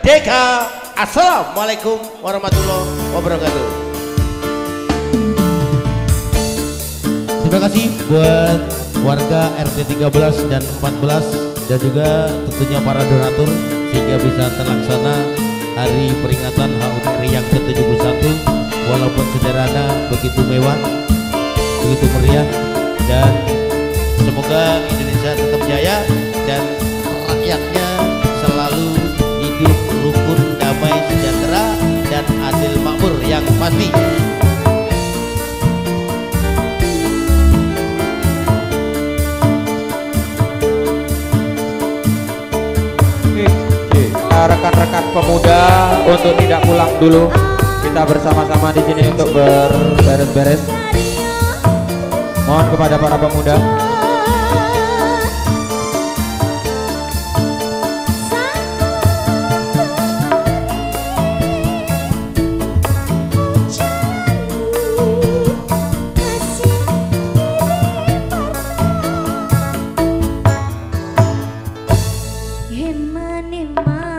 Deka. Assalamualaikum warahmatullahi wabarakatuh. Terima kasih buat warga RT 13 dan 14 dan juga tentunya para donatur sehingga bisa terlaksana hari peringatan HUT RI yang ke-71 walaupun sederhana begitu mewah, begitu meriah, dan semoga Indonesia tetap jaya dan rakyatnya selalu hidup rukun, damai, sejahtera dan adil makmur yang pasti. Rekan-rekan pemuda untuk tidak pulang dulu, kita bersama-sama di sini untuk berberes-beres. Mohon kepada para pemuda. Hema